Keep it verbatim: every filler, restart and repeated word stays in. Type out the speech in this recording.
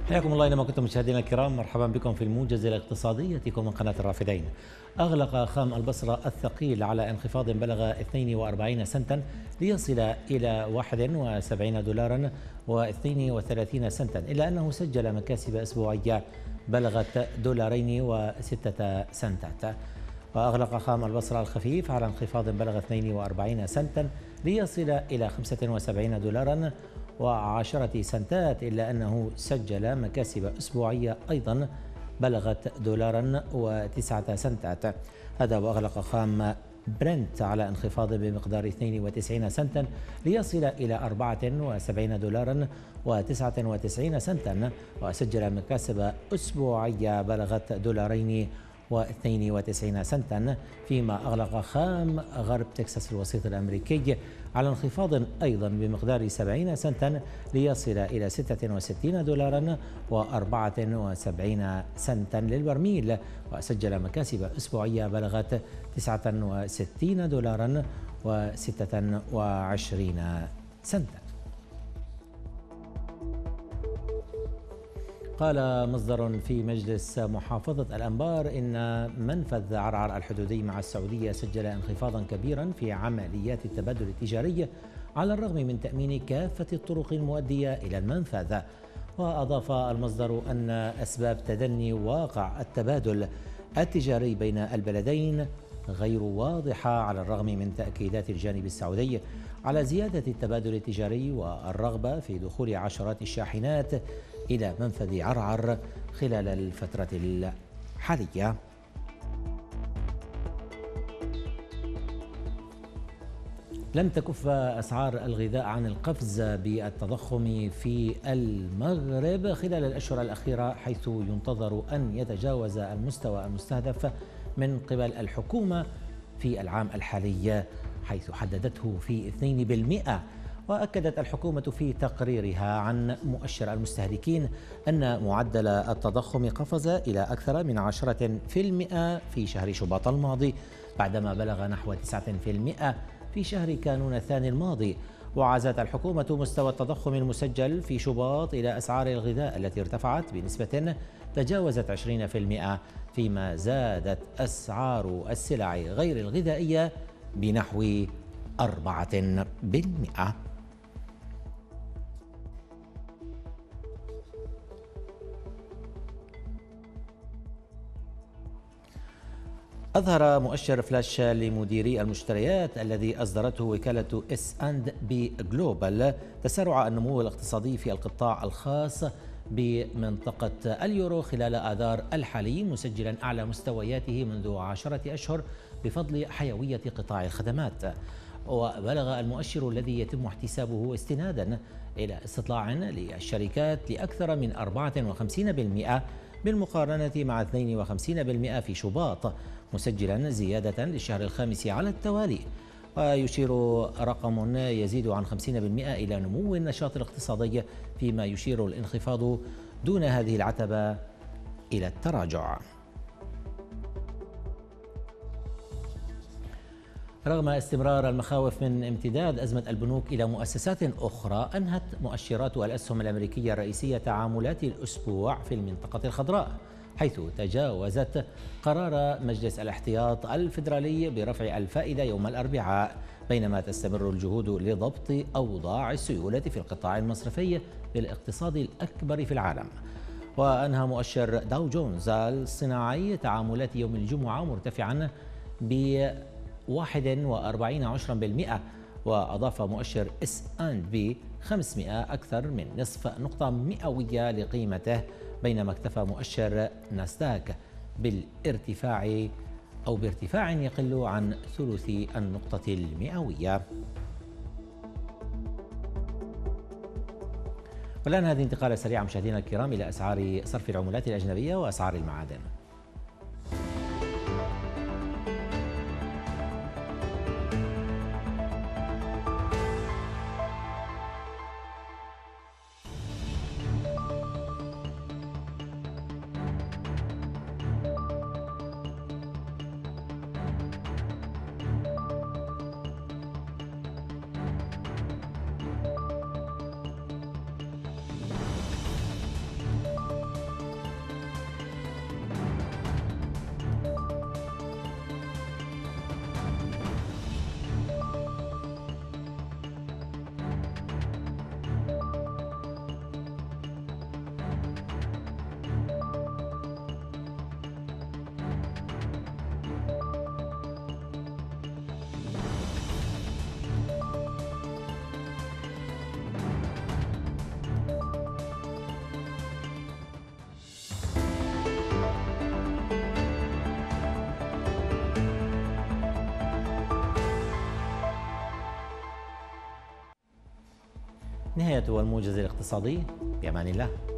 حياكم الله اينما كنتم مشاهدينا الكرام، مرحبا بكم في الموجز الاقتصادي ياتيكم من قناه الرافدين. اغلق خام البصره الثقيل على انخفاض بلغ اثنين وأربعين سنتا ليصل الى واحد وسبعين دولارا واثنين وثلاثين سنتا، الا انه سجل مكاسب اسبوعيه بلغت دولارين وستة سنتات. وأغلق خام البصرة الخفيف على انخفاض بلغ اثنين وأربعين سنتا ليصل إلى خمسة وسبعين دولارا وعشرة سنتات، إلا أنه سجل مكاسب أسبوعية أيضا بلغت دولارا وتسعة سنتات. هذا وأغلق خام برنت على انخفاض بمقدار اثنين وتسعين سنتا ليصل إلى أربعة وسبعين دولارا وتسعة وتسعين سنتا، وسجل مكاسب أسبوعية بلغت دولارين واثنين وتسعين سنتا. فيما أغلق خام غرب تكساس الوسيط الأمريكي على انخفاض أيضا بمقدار سبعين سنتا ليصل إلى ستة وستين دولارا وأربعة وسبعين سنتا للبرميل، وسجل مكاسب أسبوعية بلغت تسعة وستين دولارا وستة وعشرين سنتا. قال مصدر في مجلس محافظة الأنبار إن منفذ عرعر الحدودي مع السعودية سجل انخفاضا كبيرا في عمليات التبادل التجاري على الرغم من تأمين كافة الطرق المؤدية إلى المنفذ. وأضاف المصدر أن أسباب تدني واقع التبادل التجاري بين البلدين غير واضحة على الرغم من تأكيدات الجانب السعودي على زيادة التبادل التجاري والرغبة في دخول عشرات الشاحنات إلى منفذ عرعر خلال الفترة الحالية. لم تكف أسعار الغذاء عن القفز بالتضخم في المغرب خلال الأشهر الأخيرة، حيث ينتظر أن يتجاوز المستوى المستهدف من قبل الحكومة في العام الحالي حيث حددته في اثنين بالمئة. وأكدت الحكومة في تقريرها عن مؤشر المستهلكين أن معدل التضخم قفز إلى أكثر من عشرة في المئة في شهر شباط الماضي، بعدما بلغ نحو تسعة في المئة في شهر كانون الثاني الماضي. وعزت الحكومة مستوى التضخم المسجل في شباط إلى أسعار الغذاء التي ارتفعت بنسبة تجاوزت عشرين في المئة، فيما زادت أسعار السلع غير الغذائية بنحو أربعة بالمئة. أظهر مؤشر فلاش لمديري المشتريات الذي أصدرته وكالة اس اند بي جلوبال تسارع النمو الاقتصادي في القطاع الخاص بمنطقة اليورو خلال آذار الحالي، مسجلا أعلى مستوياته منذ عشرة أشهر بفضل حيوية قطاع الخدمات. وبلغ المؤشر الذي يتم احتسابه استنادا إلى استطلاع للشركات لأكثر من أربعة وخمسين بالمئة بالمقارنة مع اثنين وخمسين بالمئة في شباط، مسجلا زيادة للشهر الخامس على التوالي. ويشير رقم يزيد عن خمسين بالمئة إلى نمو النشاط الاقتصادي، فيما يشير الانخفاض دون هذه العتبة إلى التراجع. رغم استمرار المخاوف من امتداد أزمة البنوك إلى مؤسسات أخرى، أنهت مؤشرات الأسهم الأمريكية الرئيسية تعاملات الأسبوع في المنطقة الخضراء، حيث تجاوزت قرار مجلس الاحتياط الفيدرالي برفع الفائدة يوم الأربعاء، بينما تستمر الجهود لضبط أوضاع السيولة في القطاع المصرفي للاقتصاد الأكبر في العالم. وأنهى مؤشر داو جونز الصناعي تعاملات يوم الجمعة مرتفعا ب واحد وأربعين عشرا بالمئة، وأضاف مؤشر اس اند بي خمسمئة أكثر من نصف نقطة مئوية لقيمته، بينما اكتفى مؤشر ناسداك بالارتفاع أو بارتفاع يقل عن ثلث النقطة المئوية. والآن هذه انتقالة سريعة مشاهدينا الكرام إلى أسعار صرف العملات الأجنبية وأسعار المعادن. نهاية الموجز الاقتصادي، بأمان الله.